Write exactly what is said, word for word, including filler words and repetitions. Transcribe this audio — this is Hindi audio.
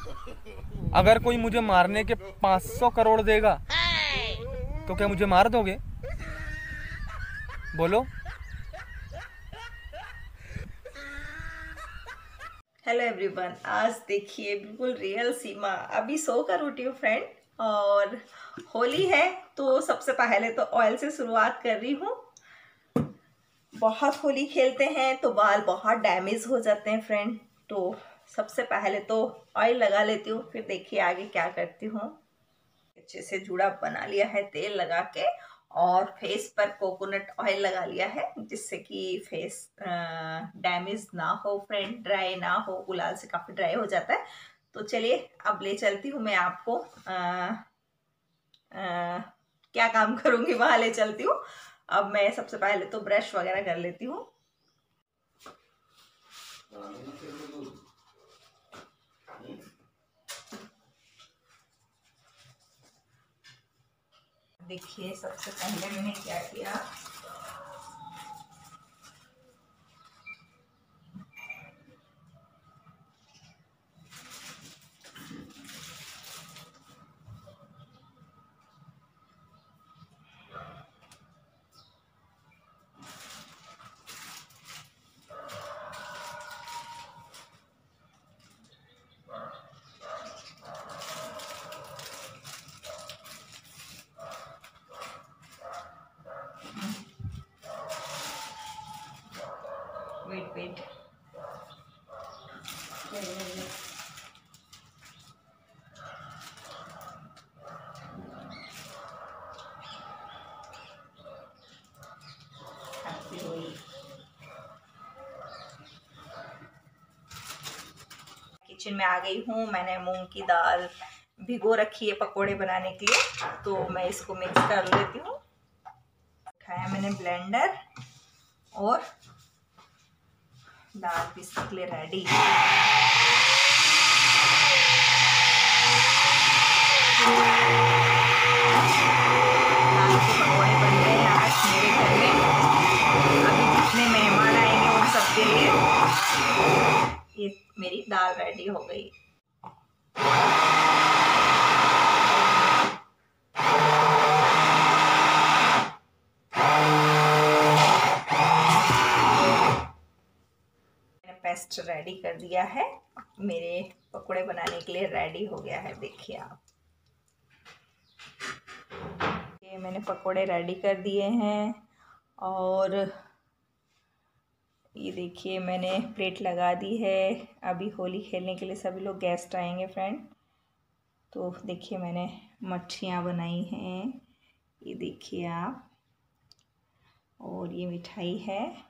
अगर कोई मुझे मारने के पाँच सौ करोड़ देगा तो क्या मुझे मार दोगे? बोलो। हेलो एवरीवन, आज देखिए बिल्कुल रियल सीमा अभी सो कर उठी हूँ फ्रेंड। और होली है तो सबसे पहले तो ऑयल से शुरुआत कर रही हूँ। बहुत होली खेलते हैं तो बाल बहुत डैमेज हो जाते हैं फ्रेंड, तो सबसे पहले तो ऑयल लगा लेती हूँ, फिर देखिए आगे क्या करती हूँ। अच्छे से जुड़ा बना लिया है तेल लगा के, और फेस पर कोकोनट ऑयल लगा लिया है जिससे कि फेस डैमेज ना हो फ्रेंड, ड्राई ना हो। गुलाल से काफी ड्राई हो जाता है। तो चलिए अब ले चलती हूँ मैं आपको। आ, आ, क्या काम करूंगी वहां ले चलती हूँ। अब मैं सबसे पहले तो ब्रश वगैरह कर लेती हूँ। देखिए सबसे पहले मैंने क्या किया, वेट वेट किचन में आ गई हूँ। मैंने मूंग की दाल भिगो रखी है पकोड़े बनाने के लिए, तो मैं इसको मिक्स कर लेती हूँ। उठाया मैंने ब्लेंडर और दाल पीसने के लिए रेडी। दाल के पकौड़े बन रहे हैं आज मेरे घर में। अभी जितने मेहमान आएंगे उन सबके लिए ये मेरी दाल रेडी हो गई। पेस्ट रेडी कर दिया है, मेरे पकोड़े बनाने के लिए रेडी हो गया है। देखिए आप, ये मैंने पकोड़े रेडी कर दिए हैं। और ये देखिए मैंने प्लेट लगा दी है। अभी होली खेलने के लिए सभी लोग गेस्ट आएंगे फ्रेंड। तो देखिए मैंने मच्छियाँ बनाई हैं, ये देखिए आप। और ये मिठाई है।